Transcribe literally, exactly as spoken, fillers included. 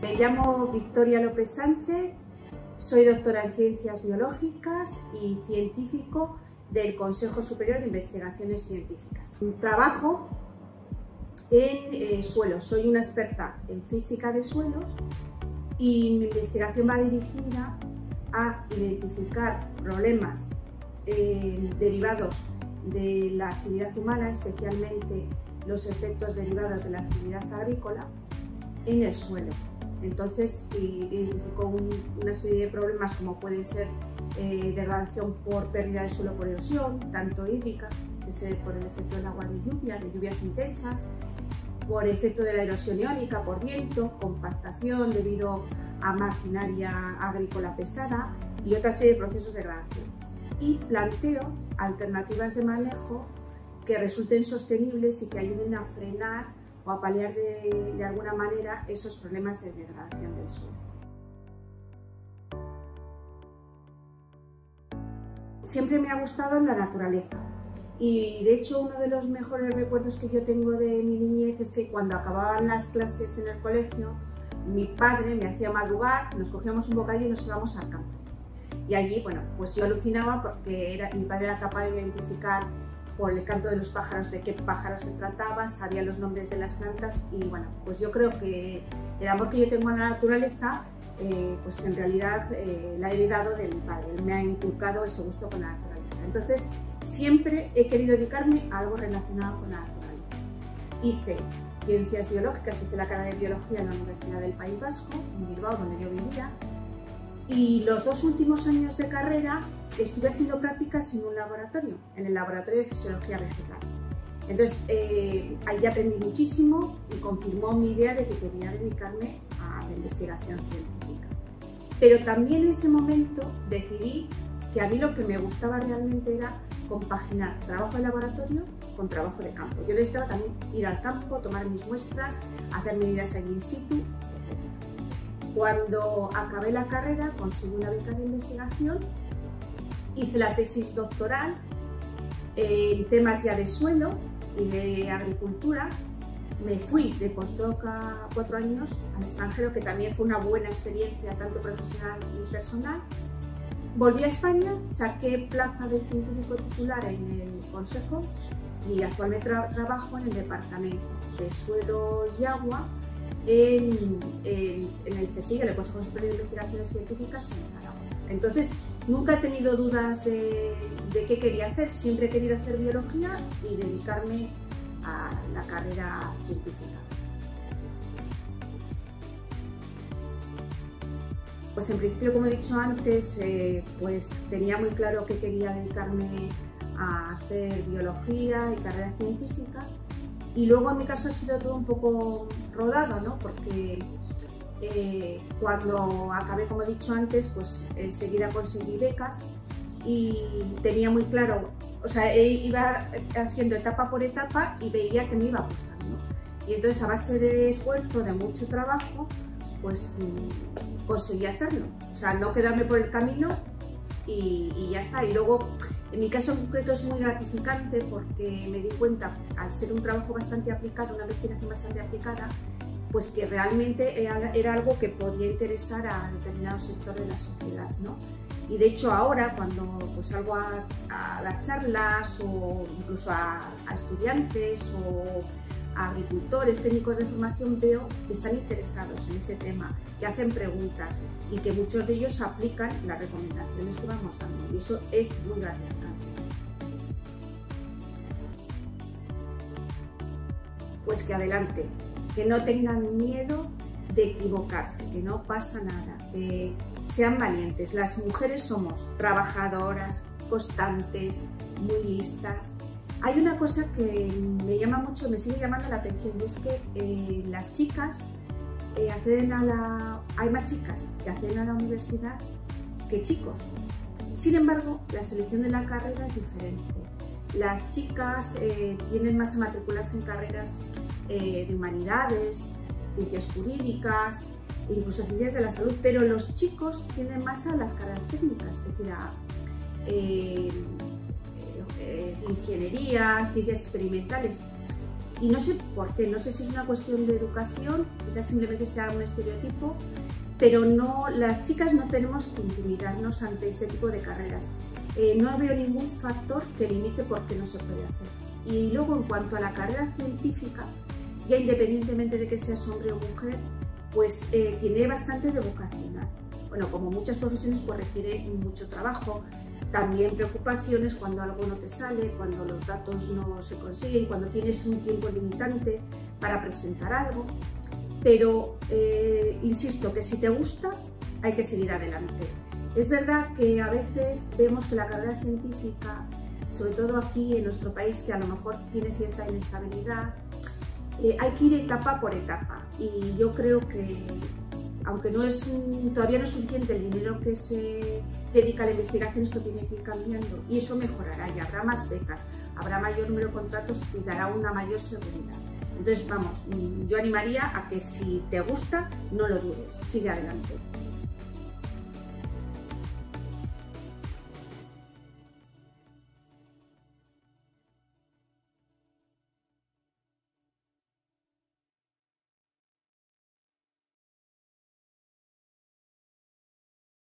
Me llamo Victoria López Sánchez, soy doctora en Ciencias Biológicas y científico del Consejo Superior de Investigaciones Científicas. Trabajo en eh, suelos, soy una experta en física de suelos y mi investigación va dirigida a identificar problemas eh, derivados de la actividad humana, especialmente los efectos derivados de la actividad agrícola en el suelo. Entonces identificó un, una serie de problemas como puede ser eh, degradación por pérdida de suelo por erosión, tanto hídrica, que es por el efecto del agua de lluvia, de lluvias intensas, por efecto de la erosión iónica, por viento, compactación debido a maquinaria agrícola pesada y otra serie de procesos de degradación. Y planteo alternativas de manejo que resulten sostenibles y que ayuden a frenar o a paliar de, de alguna manera esos problemas de degradación del suelo. Siempre me ha gustado la naturaleza y de hecho uno de los mejores recuerdos que yo tengo de mi niñez es que cuando acababan las clases en el colegio mi padre me hacía madrugar, nos cogíamos un bocadillo y nos íbamos al campo. Y allí, bueno, pues yo alucinaba porque era, mi padre era capaz de identificar por el canto de los pájaros de qué pájaros se trataba, sabía los nombres de las plantas y bueno, pues yo creo que el amor que yo tengo a la naturaleza, eh, pues en realidad eh, la he heredado de mi padre, él me ha inculcado ese gusto con la naturaleza. Entonces siempre he querido dedicarme a algo relacionado con la naturaleza. Hice Ciencias Biológicas, hice la carrera de Biología en la Universidad del País Vasco, en Bilbao, donde yo vivía, y los dos últimos años de carrera estuve haciendo prácticas en un laboratorio, en el Laboratorio de Fisiología Vegetal. Entonces, eh, ahí aprendí muchísimo y confirmó mi idea de que quería dedicarme a la investigación científica. Pero también en ese momento decidí que a mí lo que me gustaba realmente era compaginar trabajo de laboratorio con trabajo de campo. Yo necesitaba también ir al campo, tomar mis muestras, hacer medidas allí in situ, etcétera. Cuando acabé la carrera conseguí una beca de investigación. Hice la tesis doctoral en temas ya de suelo y de agricultura. Me fui de postdoc a cuatro años al extranjero, que también fue una buena experiencia, tanto profesional y personal. Volví a España, saqué plaza de científico titular en el Consejo y actualmente tra trabajo en el Departamento de Suelo y Agua en, en, en el CSIC, en el Consejo Superior de Investigaciones Científicas en Zaragoza. Entonces, nunca he tenido dudas de, de qué quería hacer, siempre he querido hacer biología y dedicarme a la carrera científica. Pues en principio, como he dicho antes, eh, pues tenía muy claro que quería dedicarme a hacer biología y carrera científica, y luego en mi caso ha sido todo un poco rodado, ¿no? Porque Eh, cuando acabé, como he dicho antes, pues enseguida conseguí becas y tenía muy claro, o sea, iba haciendo etapa por etapa y veía que me iba gustando. Y entonces, a base de esfuerzo, de mucho trabajo, pues conseguí hacerlo. O sea, no quedarme por el camino y, y ya está. Y luego, en mi caso en concreto es muy gratificante porque me di cuenta, al ser un trabajo bastante aplicado, una investigación bastante aplicada, pues que realmente era, era algo que podía interesar a determinado sector de la sociedad, ¿no? Y de hecho ahora, cuando pues, salgo a, a dar charlas o incluso a, a estudiantes o a agricultores, técnicos de formación, veo que están interesados en ese tema, que hacen preguntas y que muchos de ellos aplican las recomendaciones que vamos dando, y eso es muy gratificante. Pues que adelante, que no tengan miedo de equivocarse, que no pasa nada, que sean valientes. Las mujeres somos trabajadoras, constantes, muy listas. Hay una cosa que me llama mucho, me sigue llamando la atención, y es que eh, las chicas eh, acceden a la... hay más chicas que acceden a la universidad que chicos. Sin embargo, la selección de la carrera es diferente. Las chicas eh, tienden más a matricularse en carreras eh, de humanidades, ciencias jurídicas, incluso ciencias de la salud, pero los chicos tienden más a las carreras técnicas, es decir, a eh, eh, ingenierías, ciencias experimentales. y no sé por qué, no sé si es una cuestión de educación, quizás simplemente sea un estereotipo, pero no, las chicas no tenemos que intimidarnos ante este tipo de carreras. Eh, no veo ningún factor que limite por qué no se puede hacer. Y luego, en cuanto a la carrera científica, ya independientemente de que seas hombre o mujer, pues eh, tiene bastante de vocacional. Bueno, como muchas profesiones, pues requiere mucho trabajo, también preocupaciones cuando algo no te sale, cuando los datos no se consiguen, cuando tienes un tiempo limitante para presentar algo. Pero, eh, insisto, que si te gusta, hay que seguir adelante. Es verdad que a veces vemos que la carrera científica, sobre todo aquí en nuestro país, que a lo mejor tiene cierta inestabilidad, eh, hay que ir etapa por etapa. Y yo creo que, aunque no es, todavía no es suficiente el dinero que se dedica a la investigación, esto tiene que ir cambiando y eso mejorará y habrá más becas, habrá mayor número de contratos y dará una mayor seguridad. Entonces, vamos, yo animaría a que si te gusta, no lo dudes, sigue adelante.